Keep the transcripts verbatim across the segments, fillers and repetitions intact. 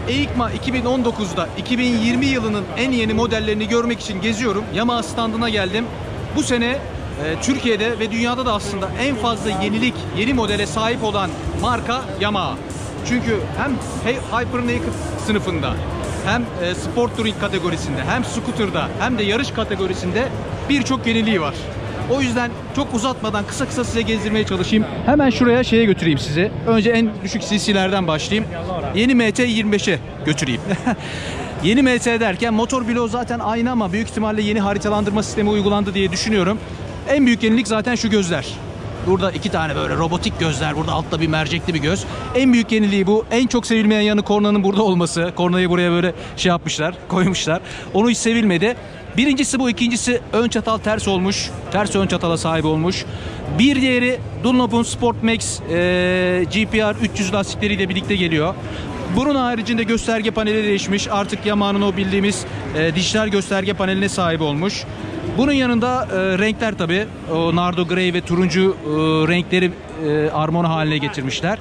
EICMA iki bin on dokuz'da iki bin yirmi yılının en yeni modellerini görmek için geziyorum. Yamaha standına geldim. Bu sene e, Türkiye'de ve dünyada da aslında en fazla yenilik, yeni modele sahip olan marka Yamaha. Çünkü hem Hyper Naked sınıfında, hem e, Sport Touring kategorisinde, hem Scooter'da, hem de yarış kategorisinde birçok yeniliği var. O yüzden çok uzatmadan kısa kısa size gezdirmeye çalışayım. Hemen şuraya şeye götüreyim sizi. Önce en düşük C C'lerden başlayayım. Yeni M T yirmi beş'e götüreyim. Yeni M T derken motor bloğu zaten aynı ama büyük ihtimalle yeni haritalandırma sistemi uygulandı diye düşünüyorum. En büyük yenilik zaten şu gözler. Burada iki tane böyle robotik gözler. Burada altta bir mercekli bir göz. En büyük yeniliği bu. En çok sevilmeyen yanı kornanın burada olması. Kornayı buraya böyle şey yapmışlar, koymuşlar. Onu hiç sevilmedi. Birincisi bu, ikincisi ön çatal ters olmuş. Ters ön çatala sahip olmuş. Bir diğeri Dunlop'un Sport Max e, G P R üç yüz lastikleriyle birlikte geliyor. Bunun haricinde gösterge paneli değişmiş. Artık Yamaha'nın o bildiğimiz e, dijital gösterge paneline sahip olmuş. Bunun yanında e, renkler tabi. O Nardo Grey ve turuncu e, renkleri e, armoni haline getirmişler.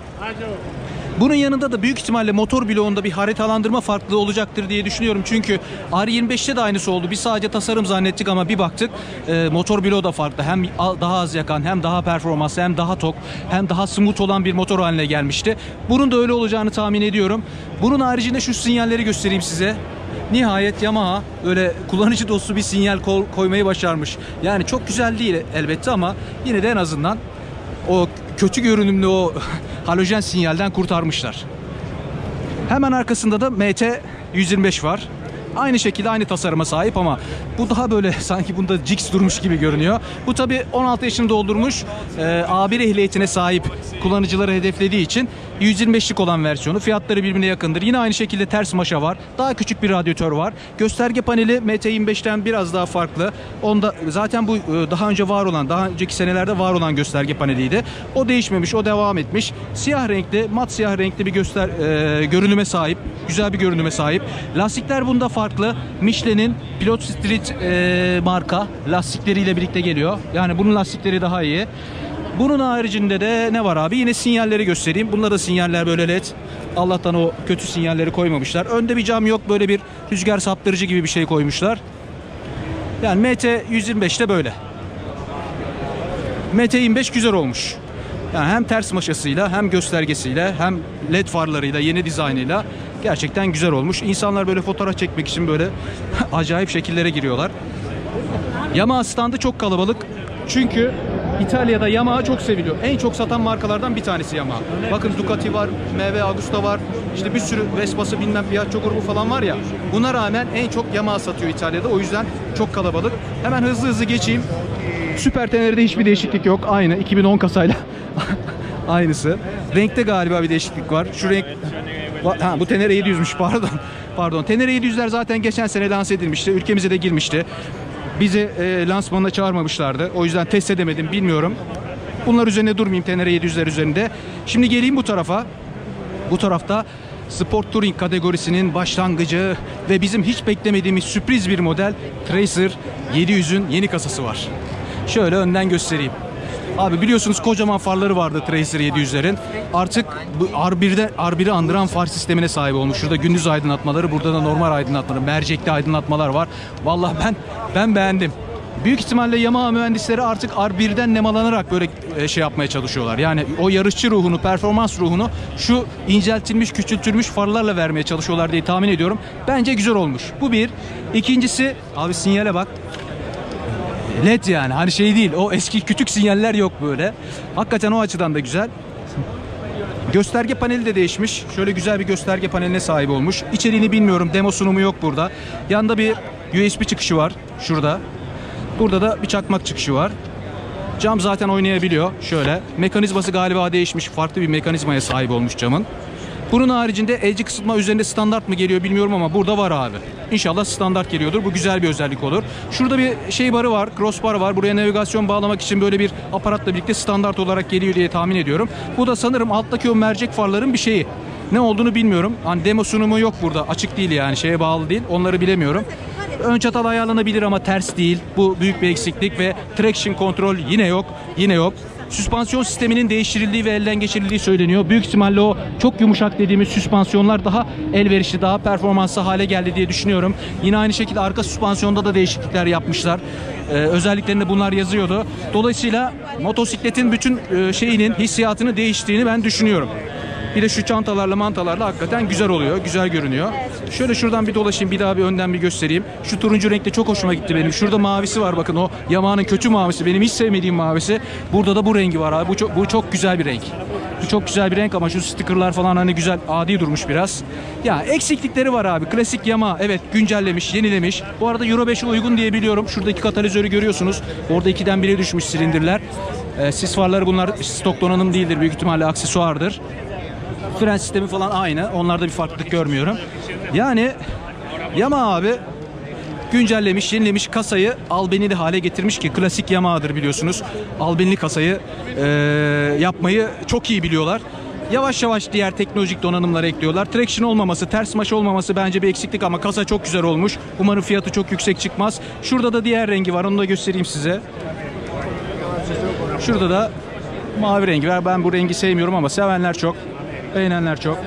Bunun yanında da büyük ihtimalle motor bloğunda bir haritalandırma farklılığı olacaktır diye düşünüyorum. Çünkü R yirmi beş'te de aynısı oldu. Biz sadece tasarım zannettik ama bir baktık e, motor bloğu da farklı. Hem daha az yakan, hem daha performanslı, hem daha tok, hem daha smooth olan bir motor haline gelmişti. Bunun da öyle olacağını tahmin ediyorum. Bunun haricinde şu sinyalleri göstereyim size. Nihayet Yamaha öyle kullanıcı dostu bir sinyal koymayı başarmış. Yani çok güzel değil elbette ama yine de en azından o kötü görünümlü o halojen sinyalden kurtarmışlar. Hemen arkasında da M T yüz yirmi beş var. Aynı şekilde aynı tasarıma sahip ama bu daha böyle sanki bunda Gix durmuş gibi görünüyor. Bu tabi on altı yaşını doldurmuş e, A bir ehliyetine sahip kullanıcıları hedeflediği için yüz yirmi beş'lik olan versiyonu. Fiyatları birbirine yakındır. Yine aynı şekilde ters maşa var. Daha küçük bir radyatör var. Gösterge paneli M T yirmi beş'ten biraz daha farklı. Onda zaten bu daha önce var olan, daha önceki senelerde var olan gösterge paneliydi. O değişmemiş, o devam etmiş. Siyah renkli, mat siyah renkli bir göster e, görünüme sahip. Güzel bir görünüme sahip. Lastikler bunda farklı. Michelin'in Pilot Street e, marka lastikleriyle birlikte geliyor. Yani bunun lastikleri daha iyi. Bunun haricinde de ne var abi? Yine sinyalleri göstereyim. Bunda da sinyaller böyle led. Allah'tan o kötü sinyalleri koymamışlar. Önde bir cam yok. Böyle bir rüzgar saptırıcı gibi bir şey koymuşlar. Yani M T yüz yirmi beş'te böyle. M T yirmi beş güzel olmuş. Yani hem ters maşasıyla, hem göstergesiyle, hem led farlarıyla, yeni dizaynıyla gerçekten güzel olmuş. İnsanlar böyle fotoğraf çekmek için böyle acayip şekillere giriyorlar. Yamaha standı çok kalabalık. Çünkü İtalya'da Yamaha çok seviliyor. En çok satan markalardan bir tanesi Yamaha. Bakın Ducati var, M V Agusta var. İşte bir sürü Vespa'sı, bilmem Piaggio grubu falan var ya. Buna rağmen en çok Yamaha satıyor İtalya'da. O yüzden çok kalabalık. Hemen hızlı hızlı geçeyim. Süper Tenere'de hiçbir değişiklik yok. Aynı iki bin on kasayla. Aynısı. Renkte galiba bir değişiklik var. Şu renk... Ha, bu Tenere yedi yüz'müş pardon. Pardon. Tenere yedi yüz'ler zaten geçen sene lanse edilmişti. Ülkemize de girmişti. Bizi e, lansmanına çağırmamışlardı. O yüzden test edemedim, bilmiyorum. Bunlar üzerine durmayayım, Tenere yedi yüz'ler üzerinde. Şimdi geleyim bu tarafa. Bu tarafta Sport Touring kategorisinin başlangıcı ve bizim hiç beklemediğimiz sürpriz bir model Tracer yedi yüz'ün yeni kasası var. Şöyle önden göstereyim. Abi biliyorsunuz kocaman farları vardı Tracer yedi yüz'lerin. Artık bu R bir'de R bir'i andıran far sistemine sahip olmuş. Şurada gündüz aydınlatmaları, burada da normal aydınlatmaları, mercekli aydınlatmalar var. Vallahi ben ben beğendim. Büyük ihtimalle Yamaha mühendisleri artık R bir'den nemalanarak böyle şey yapmaya çalışıyorlar. Yani o yarışçı ruhunu, performans ruhunu şu inceltilmiş, küçültülmüş farlarla vermeye çalışıyorlar diye tahmin ediyorum. Bence güzel olmuş. Bu bir. İkincisi, abi sinyale bak. Led yani, hani şey değil, o eski küçük sinyaller yok böyle. Hakikaten o açıdan da güzel. Gösterge paneli de değişmiş. Şöyle güzel bir gösterge paneline sahip olmuş. İçeriğini bilmiyorum, demo sunumu yok burada. Yanında bir U S B çıkışı var şurada. Burada da bir çakmak çıkışı var. Cam zaten oynayabiliyor. Şöyle mekanizması galiba değişmiş, farklı bir mekanizmaya sahip olmuş camın. Bunun haricinde elci kısıtma üzerinde standart mı geliyor bilmiyorum ama burada var abi. İnşallah standart geliyordur. Bu güzel bir özellik olur. Şurada bir şey barı var, crossbar var. Buraya navigasyon bağlamak için böyle bir aparatla birlikte standart olarak geliyor diye tahmin ediyorum. Bu da sanırım alttaki o mercek farların bir şeyi. Ne olduğunu bilmiyorum. Hani demo sunumu yok burada. Açık değil yani, şeye bağlı değil. Onları bilemiyorum. Ön çatal ayarlanabilir ama ters değil. Bu büyük bir eksiklik ve traction kontrol yine yok. Yine yok. Süspansiyon sisteminin değiştirildiği ve elden geçirildiği söyleniyor. Büyük ihtimalle o çok yumuşak dediğimiz süspansiyonlar daha elverişli, daha performanslı hale geldi diye düşünüyorum. Yine aynı şekilde arka süspansiyonda da değişiklikler yapmışlar. Ee, özelliklerinde bunlar yazıyordu. Dolayısıyla motosikletin bütün e, şeyinin, hissiyatını değiştiğini ben düşünüyorum. Bir de şu çantalarla mantalarla hakikaten güzel oluyor. Güzel görünüyor. Şöyle şuradan bir dolaşayım. Bir daha bir önden bir göstereyim. Şu turuncu renkte çok hoşuma gitti benim. Şurada mavisi var bakın, o Yamaha'nın kötü mavisi. Benim hiç sevmediğim mavisi. Burada da bu rengi var abi. Bu çok, bu çok güzel bir renk. Bu çok güzel bir renk ama şu stickerlar falan hani güzel, adi durmuş biraz. Ya eksiklikleri var abi. Klasik Yamaha evet güncellemiş, yenilemiş. Bu arada Euro beşe uygun diye biliyorum. Şuradaki katalizörü görüyorsunuz. Orada ikiden bire düşmüş silindirler. Ee, sis farları bunlar stok donanım değildir. Büyük ihtimalle aksesuardır. Fren sistemi falan aynı. Onlarda bir farklılık görmüyorum. Yani Yamaha abi güncellemiş, yenilemiş, kasayı albenili hale getirmiş ki klasik Yamaha'dır biliyorsunuz. Albenili kasayı e, yapmayı çok iyi biliyorlar. Yavaş yavaş diğer teknolojik donanımları ekliyorlar. Traction olmaması, ters maş olmaması bence bir eksiklik ama kasa çok güzel olmuş. Umarım fiyatı çok yüksek çıkmaz. Şurada da diğer rengi var. Onu da göstereyim size. Şurada da mavi rengi var. Ben bu rengi sevmiyorum ama sevenler çok. Beğenenler çok.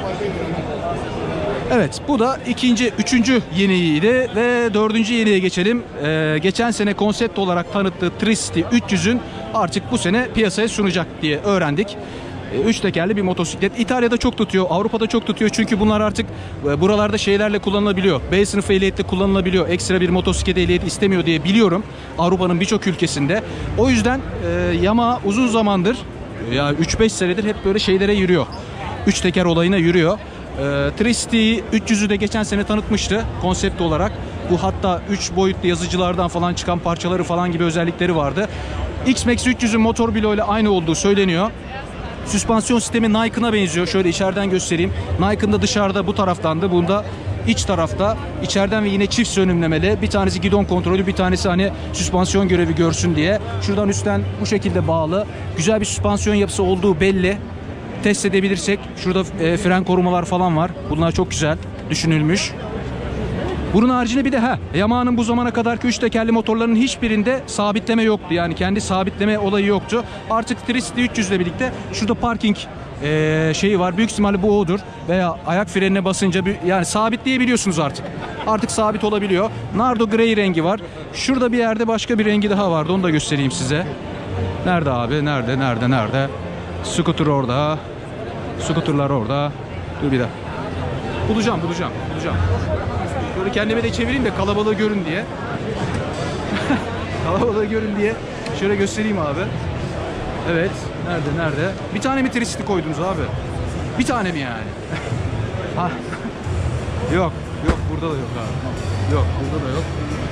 Evet, bu da ikinci, üçüncü yeniliğiydi ve dördüncü yeniye geçelim. Ee, geçen sene konsept olarak tanıttığı Tricity üç yüzün artık bu sene piyasaya sunacak diye öğrendik. Ee, üç tekerli bir motosiklet. İtalya'da çok tutuyor, Avrupa'da çok tutuyor çünkü bunlar artık e, buralarda şeylerle kullanılabiliyor. B sınıfı ehliyetle kullanılabiliyor. Ekstra bir motosiklet ehliyeti istemiyor diye biliyorum. Avrupa'nın birçok ülkesinde. O yüzden e, Yamaha uzun zamandır, ya üç beş senedir hep böyle şeylere yürüyor. Üç teker olayına yürüyor. E, Tricity üç yüzü de geçen sene tanıtmıştı konsept olarak. Bu hatta üç boyutlu yazıcılardan falan çıkan parçaları falan gibi özellikleri vardı. X-Max üç yüzün motor bloğuyla aynı olduğu söyleniyor. Süspansiyon sistemi Nikon'a benziyor. Şöyle içeriden göstereyim. Nikon'da da dışarıda bu taraftandı. Bunda iç tarafta. İçeriden ve yine çift sönümlemeli. Bir tanesi gidon kontrolü, bir tanesi hani süspansiyon görevi görsün diye. Şuradan üstten bu şekilde bağlı. Güzel bir süspansiyon yapısı olduğu belli. Test edebilirsek. Şurada e, fren korumalar falan var. Bunlar çok güzel düşünülmüş. Bunun haricinde bir de ha Yamaha'nın bu zamana kadarki üç tekerli motorlarının hiçbirinde sabitleme yoktu. Yani kendi sabitleme olayı yoktu. Artık Tricity üç yüz ile birlikte şurada parking e, şeyi var. Büyük ihtimalle bu odur. Veya ayak frenine basınca bir, yani sabitleyebiliyorsunuz artık. Artık sabit olabiliyor. Nardo Grey rengi var. Şurada bir yerde başka bir rengi daha vardı. Onu da göstereyim size. Nerede abi? Nerede? Nerede? Nerede? Scooter orada. Scooter'lar orada. Dur bir daha. Bulacağım, bulacağım, bulacağım. Böyle kendime de çevireyim de kalabalığı görün diye. Kalabalığı görün diye. Şöyle göstereyim abi. Evet. Nerede, nerede? Bir tane mi Tricity koydunuz abi? Bir tane mi yani? Ha. Yok, yok. Burada da yok abi. Yok, burada da yok.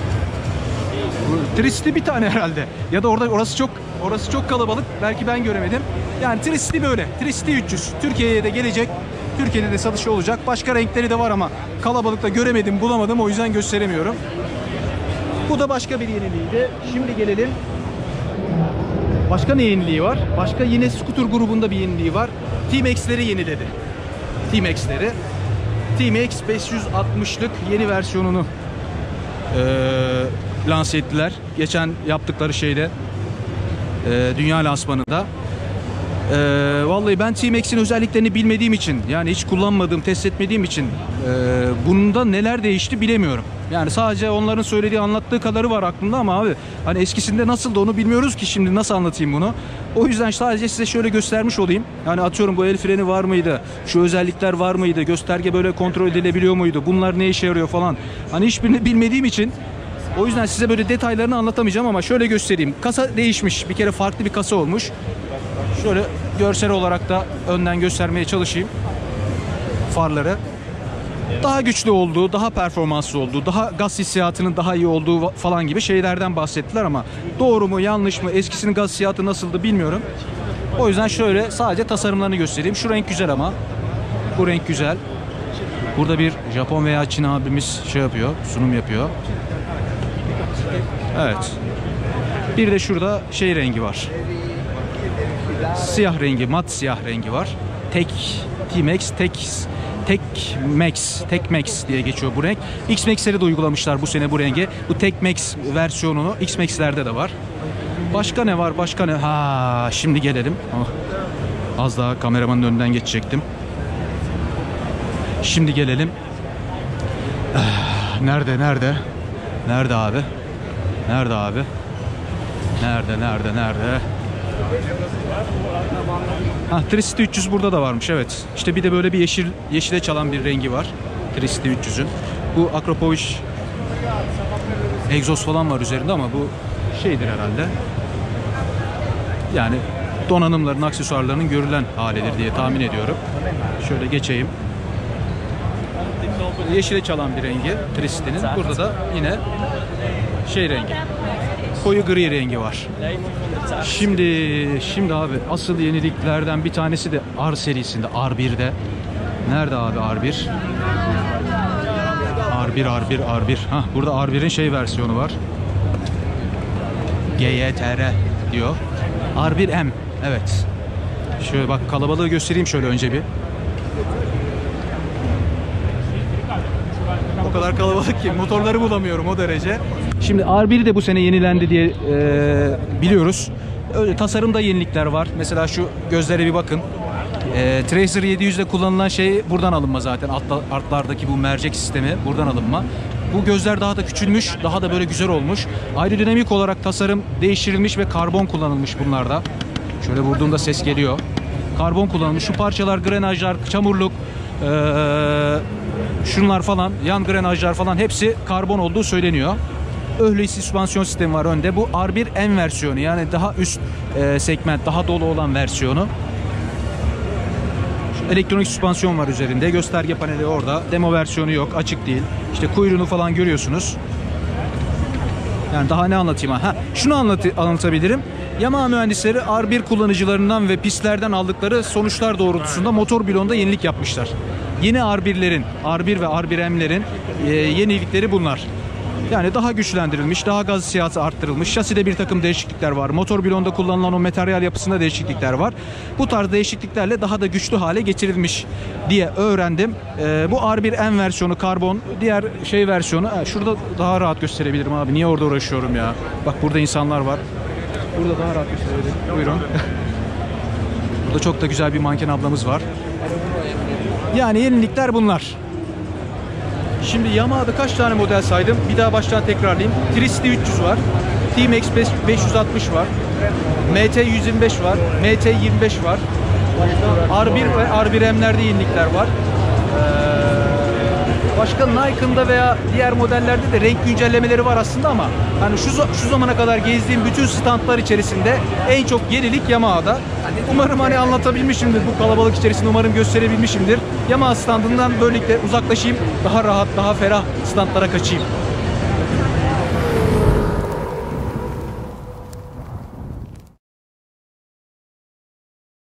Tricity bir tane herhalde. Ya da orada orası çok orası çok kalabalık. Belki ben göremedim. Yani Tricity böyle. Tricity üç yüz. Türkiye'ye de gelecek. Türkiye'de de satışı olacak. Başka renkleri de var ama kalabalıkta göremedim, bulamadım. O yüzden gösteremiyorum. Bu da başka bir yeniliğiydi. Şimdi gelelim. Başka ne yeniliği var? Başka yine scooter grubunda bir yeniliği var. T-Max'leri yeniledi. T-Max'leri. T-Max beş yüz altmışlık yeni versiyonunu ee, lanse ettiler. Geçen yaptıkları şeyde e, dünya lansmanında. Ee, vallahi ben T-Max'in özelliklerini bilmediğim için, yani hiç kullanmadığım, test etmediğim için e, bunda neler değişti bilemiyorum. Yani sadece onların söylediği, anlattığı kadarı var aklımda ama abi hani eskisinde nasıldı onu bilmiyoruz ki, şimdi nasıl anlatayım bunu. O yüzden sadece size şöyle göstermiş olayım. Yani atıyorum bu el freni var mıydı? Şu özellikler var mıydı? Gösterge böyle kontrol edilebiliyor muydu? Bunlar ne işe yarıyor falan. Hani hiçbirini bilmediğim için o yüzden size böyle detaylarını anlatamayacağım ama şöyle göstereyim. Kasa değişmiş. Bir kere farklı bir kasa olmuş. Şöyle görsel olarak da önden göstermeye çalışayım farları. Daha güçlü olduğu, daha performanslı olduğu, daha gaz hissiyatının daha iyi olduğu falan gibi şeylerden bahsettiler ama doğru mu yanlış mı, eskisinin gaz hissiyatı nasıldı bilmiyorum. O yüzden şöyle sadece tasarımlarını göstereyim. Şu renk güzel ama. Bu renk güzel. Burada bir Japon veya Çin abimiz şey yapıyor, sunum yapıyor. Evet. Bir de şurada şey rengi var. Siyah rengi, mat siyah rengi var. Tek T-Max, Tek Tek Max, Tek Max diye geçiyor bu renk. X-Max'lere de uygulamışlar bu sene bu rengi. Bu Tek Max versiyonunu X-Max'lerde de var. Başka ne var? Başka ne? Ha, şimdi gelelim. Oh. Az daha kameramanın önünden geçecektim. Şimdi gelelim. Ah, nerede? Nerede? Nerede abi? Nerede abi? Nerede? Nerede? Nerede? Ha, Tricity üç yüz burada da varmış, evet. İşte bir de böyle bir yeşil yeşile çalan bir rengi var. Tricity üç yüzün. Bu Akrapovic egzoz falan var üzerinde ama bu şeydir herhalde. Yani donanımların, aksesuarlarının görülen halidir diye tahmin ediyorum. Şöyle geçeyim. Yeşile çalan bir rengi Tricity'nin. Burada da yine şey rengi. Koyu gri rengi var. Şimdi şimdi abi asıl yeniliklerden bir tanesi de R serisinde, R bir'de. Nerede abi R bir? R bir, R bir, R bir. Hah, burada R bir'in şey versiyonu var. G Y T R diyor. R bir M. Evet. Şöyle bak, kalabalığı göstereyim şöyle önce bir. O kadar kalabalık ki motorları bulamıyorum, o derece. Şimdi R bir de bu sene yenilendi diye e, biliyoruz. Öyle tasarımda yenilikler var. Mesela şu gözlere bir bakın. E, Tracer yedi yüzde kullanılan şey buradan alınma zaten. Altla, altlardaki bu mercek sistemi buradan alınma. Bu gözler daha da küçülmüş, daha da böyle güzel olmuş. Aerodinamik olarak tasarım değiştirilmiş ve karbon kullanılmış bunlarda. Şöyle vurduğumda ses geliyor. Karbon kullanılmış. Şu parçalar, grenajlar, çamurluk, ee, şunlar falan, yan grenajlar falan hepsi karbon olduğu söyleniyor. Öhley süspansiyon sistemi var önde. Bu R bir M versiyonu, yani daha üst e, segment, daha dolu olan versiyonu. Şu elektronik süspansiyon var üzerinde. Gösterge paneli orada. Demo versiyonu yok, açık değil. İşte kuyruğunu falan görüyorsunuz. Yani daha ne anlatayım ha? Şunu anlat anlatabilirim. Yamaha mühendisleri R bir kullanıcılarından ve pistlerden aldıkları sonuçlar doğrultusunda motor bloğunda yenilik yapmışlar. Yeni R bir'lerin, R bir ve R bir M'lerin e, yenilikleri bunlar. Yani daha güçlendirilmiş, daha gaz hissiyatı arttırılmış, şaside bir takım değişiklikler var. Motor bloğunda kullanılan o materyal yapısında değişiklikler var. Bu tarz değişikliklerle daha da güçlü hale getirilmiş diye öğrendim. Ee, bu R bir M versiyonu karbon, diğer şey versiyonu, ha, şurada daha rahat gösterebilirim abi. Niye orada uğraşıyorum ya? Bak burada insanlar var. Burada daha rahat gösterebilirim. Buyurun. Burada çok da güzel bir manken ablamız var. Yani yenilikler bunlar. Şimdi Yamaha'da kaç tane model saydım? Bir daha baştan tekrarlayayım. Tricity üç yüz var. T-Max beş yüz altmış var. M T yüz yirmi beş var. M T yirmi beş var. R bir ve R bir M'lerde yenilikler var. Ee, başka Nikon'da veya diğer modellerde de renk güncellemeleri var aslında ama hani şu, şu zamana kadar gezdiğim bütün standlar içerisinde en çok yenilik Yamaha'da. Umarım hani anlatabilmişimdir bu kalabalık içerisinde, umarım gösterebilmişimdir. Yamaha standından böylelikle uzaklaşayım, daha rahat, daha ferah standlara kaçayım.